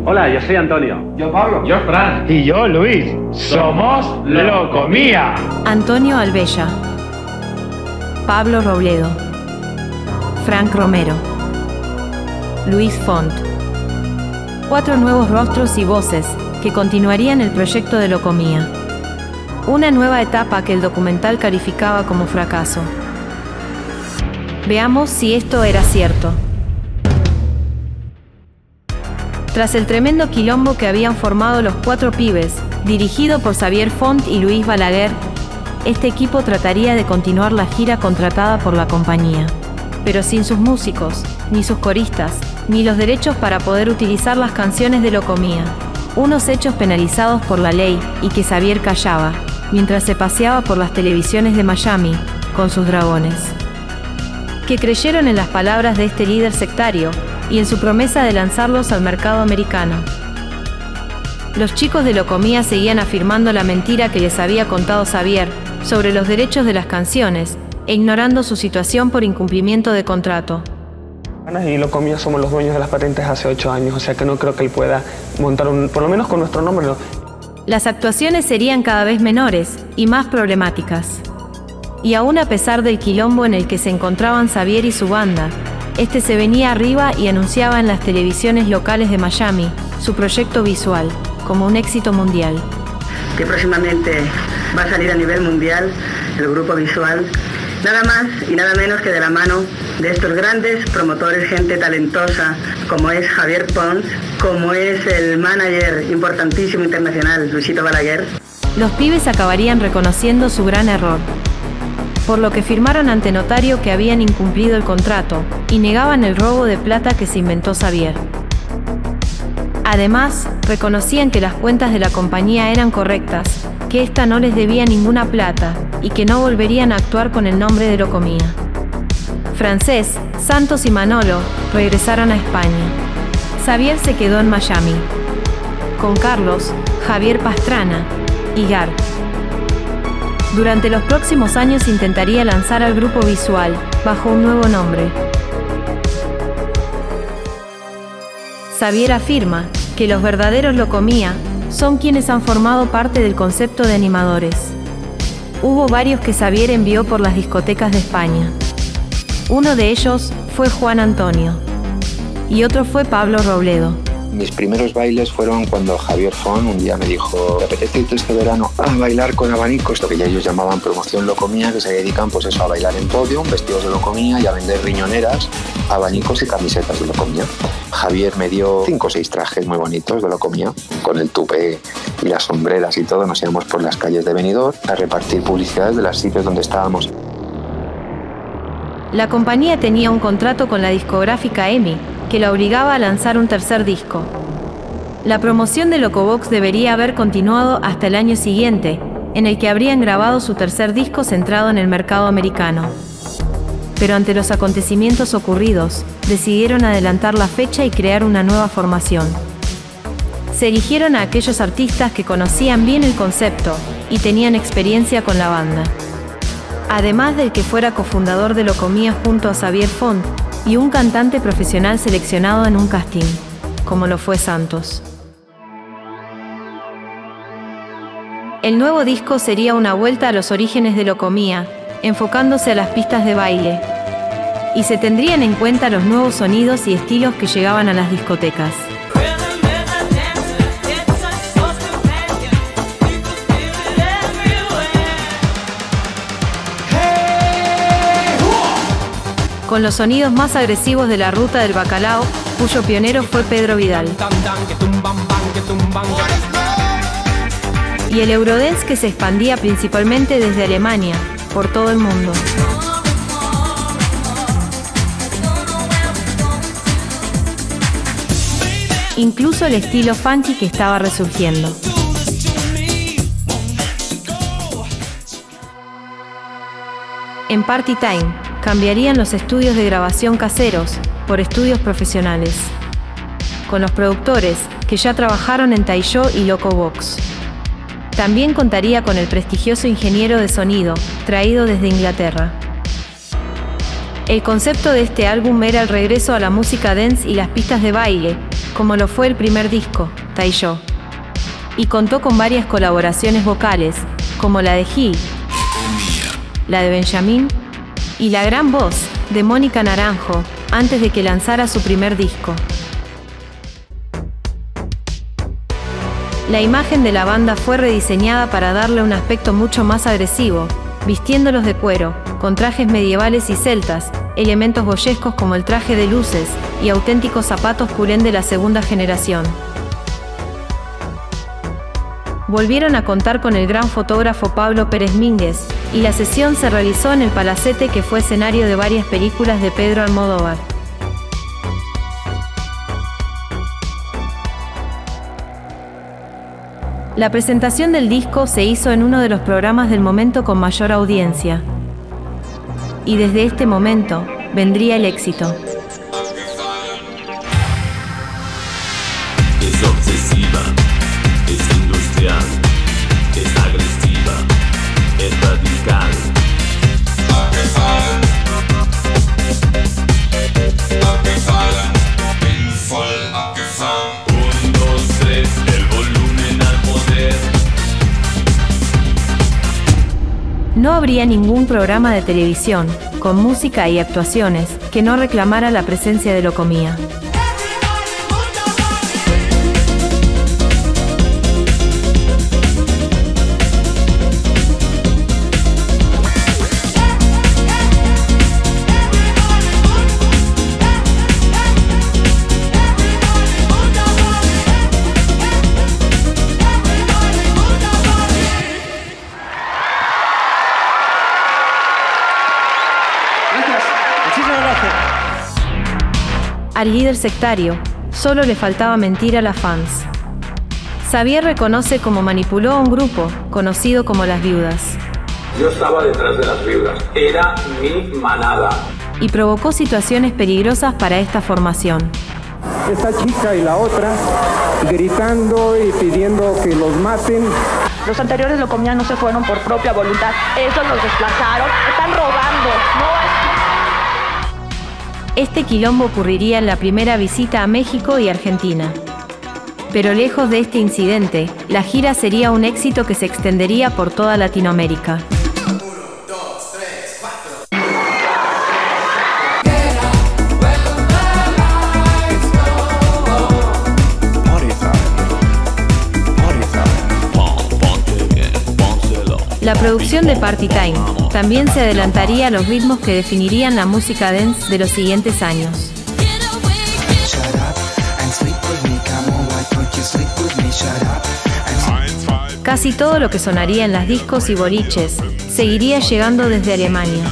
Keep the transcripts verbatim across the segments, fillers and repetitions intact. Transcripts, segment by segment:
Hola, yo soy Antonio. Yo Pablo. Yo Fran. Y yo Luis. Somos Locomía. Antonio Albella. Pablo Robledo. Frank Romero. Luis Font. Cuatro nuevos rostros y voces que continuarían el proyecto de Locomía. Una nueva etapa que el documental calificaba como fracaso. Veamos si esto era cierto. Tras el tremendo quilombo que habían formado los cuatro pibes, dirigido por Xavier Font y Luis Balaguer, este equipo trataría de continuar la gira contratada por la compañía, pero sin sus músicos, ni sus coristas, ni los derechos para poder utilizar las canciones de Locomía, unos hechos penalizados por la ley y que Xavier callaba, mientras se paseaba por las televisiones de Miami con sus dragones, que creyeron en las palabras de este líder sectario y en su promesa de lanzarlos al mercado americano. Los chicos de Locomía seguían afirmando la mentira que les había contado Xavier sobre los derechos de las canciones e ignorando su situación por incumplimiento de contrato. Y Locomía somos los dueños de las patentes hace ocho años, o sea que no creo que él pueda montar un, por lo menos con nuestro nombre. No. Las actuaciones serían cada vez menores y más problemáticas. Y aún a pesar del quilombo en el que se encontraban Xavier y su banda, este se venía arriba y anunciaba en las televisiones locales de Miami su proyecto visual como un éxito mundial. Que próximamente va a salir a nivel mundial el grupo visual, nada más y nada menos que de la mano de estos grandes promotores, gente talentosa como es Xavier Pons, como es el manager importantísimo internacional Luisito Balaguer. Los pibes acabarían reconociendo su gran error, por lo que firmaron ante notario que habían incumplido el contrato y negaban el robo de plata que se inventó Xavier. Además, reconocían que las cuentas de la compañía eran correctas, que ésta no les debía ninguna plata y que no volverían a actuar con el nombre de Locomía. Francés, Santos y Manolo regresaron a España. Xavier se quedó en Miami, con Carlos, Javier Pastrana y Gar. Durante los próximos años intentaría lanzar al grupo visual bajo un nuevo nombre. Xavier afirma que los verdaderos Locomía son quienes han formado parte del concepto de animadores. Hubo varios que Xavier envió por las discotecas de España. Uno de ellos fue Juan Antonio y otro fue Pablo Robledo. Mis primeros bailes fueron cuando Xavier Font un día me dijo: ¿te apetece irte este verano a bailar con abanicos? Lo que ya ellos llamaban promoción Locomía, que se dedican pues eso, a bailar en podio, vestidos de Locomía y a vender riñoneras, abanicos y camisetas de Locomía. Javier me dio cinco o seis trajes muy bonitos de Locomía, con el tupé y las sombreras y todo. Nos íbamos por las calles de Benidorm a repartir publicidades de los sitios donde estábamos. La compañía tenía un contrato con la discográfica EMI, que la obligaba a lanzar un tercer disco. La promoción de Locobox debería haber continuado hasta el año siguiente, en el que habrían grabado su tercer disco centrado en el mercado americano. Pero ante los acontecimientos ocurridos, decidieron adelantar la fecha y crear una nueva formación. Se eligieron a aquellos artistas que conocían bien el concepto y tenían experiencia con la banda. Además del que fuera cofundador de Locomía junto a Xavier Font, y un cantante profesional seleccionado en un casting, como lo fue Santos. El nuevo disco sería una vuelta a los orígenes de Locomía, enfocándose a las pistas de baile, y se tendrían en cuenta los nuevos sonidos y estilos que llegaban a las discotecas. Con los sonidos más agresivos de la ruta del bacalao, cuyo pionero fue Pedro Vidal. Y el Eurodance que se expandía principalmente desde Alemania, por todo el mundo. Incluso el estilo funky que estaba resurgiendo. En Party Time, cambiarían los estudios de grabación caseros por estudios profesionales, con los productores que ya trabajaron en Taiyó y Locobox. También contaría con el prestigioso ingeniero de sonido, traído desde Inglaterra. El concepto de este álbum era el regreso a la música dance y las pistas de baile, como lo fue el primer disco, Taiyó. Y contó con varias colaboraciones vocales, como la de G, la de Benjamín y la gran voz de Mónica Naranjo, antes de que lanzara su primer disco. La imagen de la banda fue rediseñada para darle un aspecto mucho más agresivo, vistiéndolos de cuero, con trajes medievales y celtas, elementos boyescos como el traje de luces y auténticos zapatos culén de la segunda generación. Volvieron a contar con el gran fotógrafo Pablo Pérez Mínguez, y la sesión se realizó en el Palacete, que fue escenario de varias películas de Pedro Almodóvar. La presentación del disco se hizo en uno de los programas del momento con mayor audiencia. Y desde este momento, vendría el éxito. Es obsesiva, es industrial, es agresiva, es radical. Un, dos, tres, el volumen al poder. No habría ningún programa de televisión, con música y actuaciones, que no reclamara la presencia de Locomía. Al líder sectario, solo le faltaba mentir a las fans. Xavier reconoce cómo manipuló a un grupo, conocido como Las Viudas. Yo estaba detrás de Las Viudas, era mi manada. Y provocó situaciones peligrosas para esta formación. Esta chica y la otra gritando y pidiendo que los maten. Los anteriores Locomía no se fueron por propia voluntad, esos los desplazaron, están robando, no es... Este quilombo ocurriría en la primera visita a México y Argentina. Pero lejos de este incidente, la gira sería un éxito que se extendería por toda Latinoamérica. La producción de Party Time también se adelantaría a los ritmos que definirían la música dance de los siguientes años. Casi todo lo que sonaría en las discos y boliches seguiría llegando desde Alemania.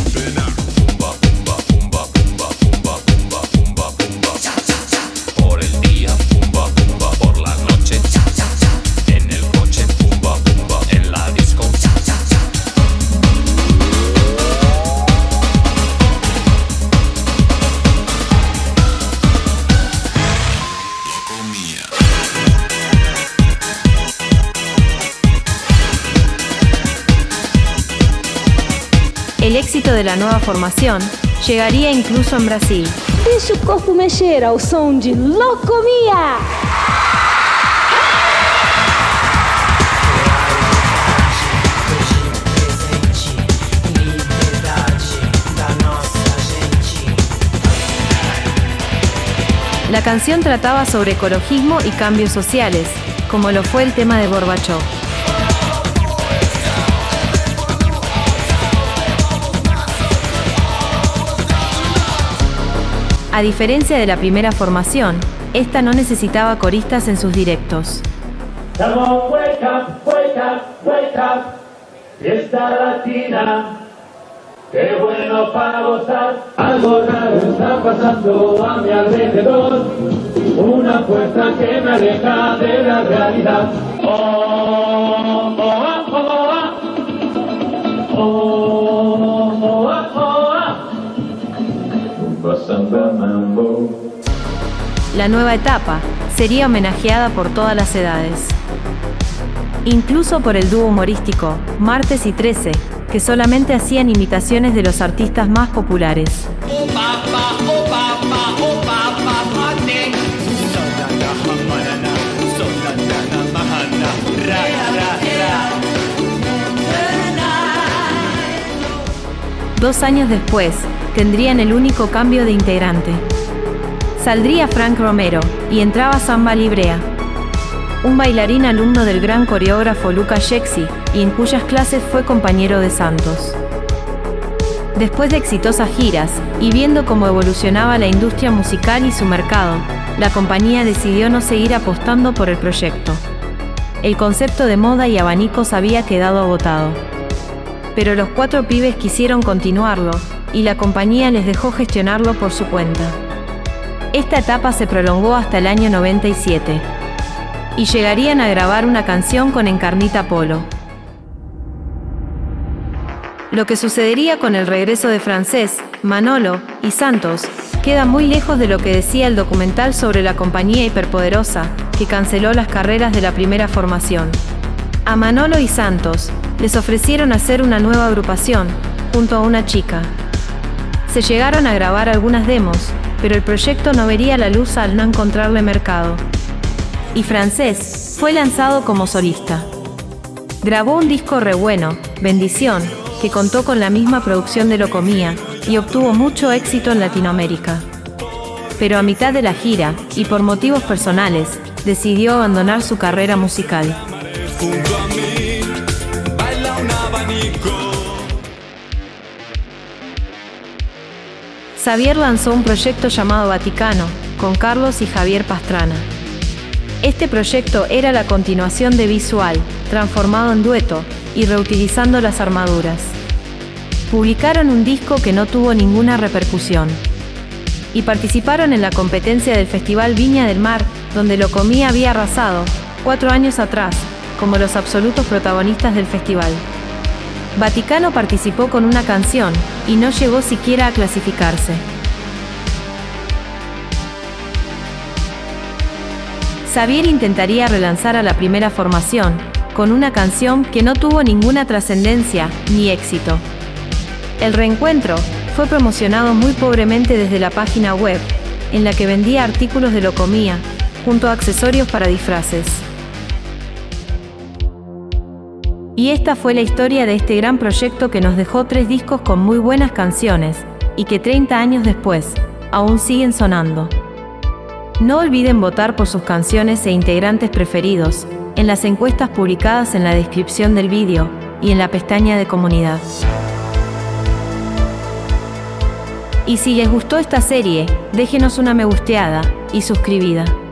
El éxito de la nueva formación llegaría incluso en Brasil. Deixa o corpo mexer ao som de Locomía. La canción trataba sobre ecologismo y cambios sociales, como lo fue el tema de Gorbachov. A diferencia de la primera formación, esta no necesitaba coristas en sus directos. Come on, wake up, wake up, wake up, fiesta latina, qué bueno para gozar, algo raro está pasando a mi alrededor, una fuerza que me aleja de la realidad. Oh, oh, oh, oh, oh, oh, oh, oh. La nueva etapa sería homenajeada por todas las edades. Incluso por el dúo humorístico Martes y trece, que solamente hacían imitaciones de los artistas más populares. Oh, papa, oh, papa, oh, papa, mate. Dos años después, tendrían el único cambio de integrante. Saldría Frank Romero, y entraba Samba Librea, un bailarín alumno del gran coreógrafo Luca Jexi, y en cuyas clases fue compañero de Santos. Después de exitosas giras, y viendo cómo evolucionaba la industria musical y su mercado, la compañía decidió no seguir apostando por el proyecto. El concepto de moda y abanicos había quedado agotado. Pero los cuatro pibes quisieron continuarlo, y la compañía les dejó gestionarlo por su cuenta. Esta etapa se prolongó hasta el año noventa y siete. Y llegarían a grabar una canción con Encarnita Polo. Lo que sucedería con el regreso de Francés, Manolo y Santos queda muy lejos de lo que decía el documental sobre la compañía hiperpoderosa que canceló las carreras de la primera formación. A Manolo y Santos les ofrecieron hacer una nueva agrupación junto a una chica. Se llegaron a grabar algunas demos, pero el proyecto no vería la luz al no encontrarle mercado. Y Francés fue lanzado como solista. Grabó un disco re bueno, Bendición, que contó con la misma producción de Locomía y obtuvo mucho éxito en Latinoamérica. Pero a mitad de la gira, y por motivos personales, decidió abandonar su carrera musical. Xavier lanzó un proyecto llamado Vaticano, con Carlos y Javier Pastrana. Este proyecto era la continuación de Visual, transformado en dueto, y reutilizando las armaduras. Publicaron un disco que no tuvo ninguna repercusión. Y participaron en la competencia del Festival Viña del Mar, donde Locomía había arrasado, cuatro años atrás, como los absolutos protagonistas del festival. Vaticano participó con una canción, y no llegó siquiera a clasificarse. Xavier intentaría relanzar a la primera formación, con una canción que no tuvo ninguna trascendencia ni éxito. El reencuentro fue promocionado muy pobremente desde la página web, en la que vendía artículos de Locomía, junto a accesorios para disfraces. Y esta fue la historia de este gran proyecto que nos dejó tres discos con muy buenas canciones, y que treinta años después, aún siguen sonando. No olviden votar por sus canciones e integrantes preferidos, en las encuestas publicadas en la descripción del vídeo, y en la pestaña de comunidad. Y si les gustó esta serie, déjenos una me gusteada, y suscribida.